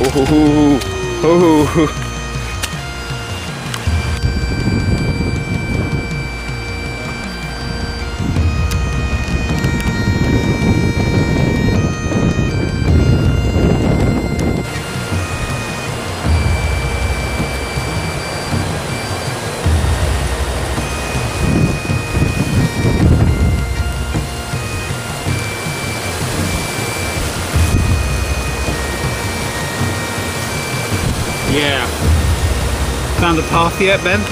Oh. Yeah. Found a path yet, Ben?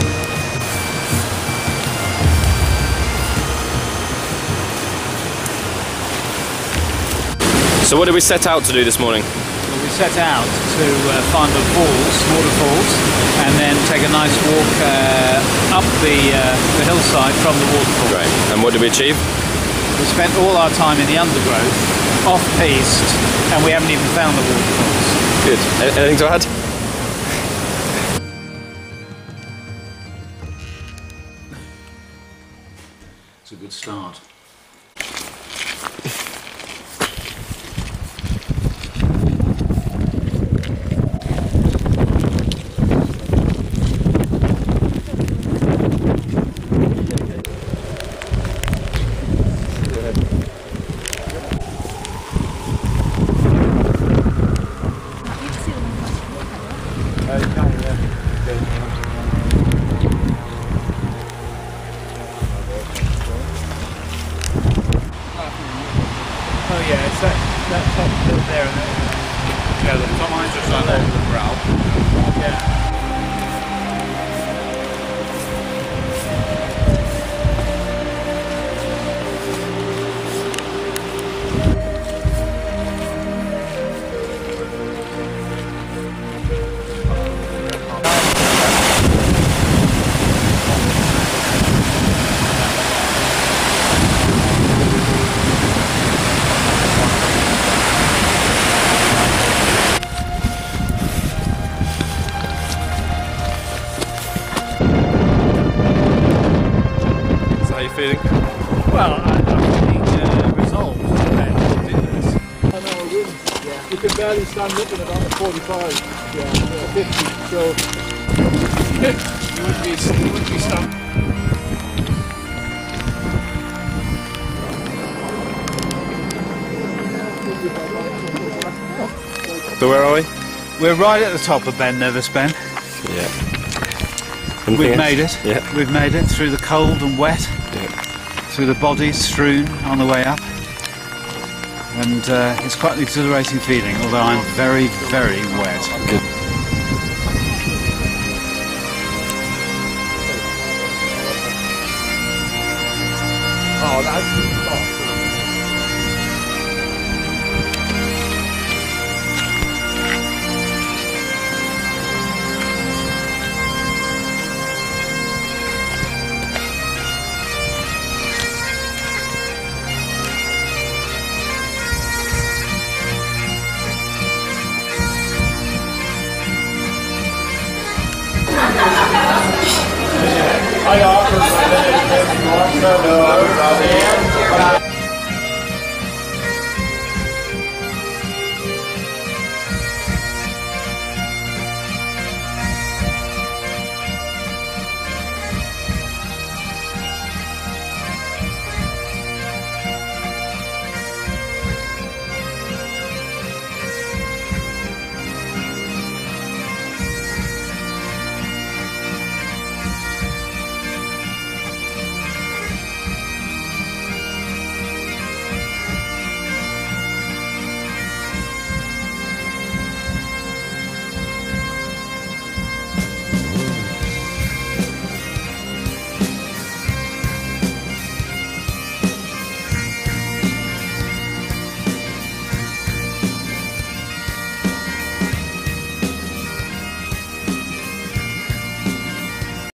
So what did we set out to do this morning? Well, we set out to find the waterfalls, and then take a nice walk up the hillside from the waterfall. Great. And what did we achieve? We spent all our time in the undergrowth, off-piste, and we haven't even found the waterfalls. Good. Anything to add? It's a good start. Oh yeah, it's that top bit there and there. Yeah, the top line's just like over the brow. Yeah. Feeling? Well, I'm feeling resolved to do this. I know, wind. Yeah. You can barely stand up in about a 45, yeah, 50, so you wouldn't be standing. So where are we? We're right at the top of Ben Nevis, Ben. Yeah. We've made it. Yeah. We've made it through the cold and wet, through the bodies strewn on the way up. And it's quite an exhilarating feeling, although I'm very, very wet. Good. Oh, that's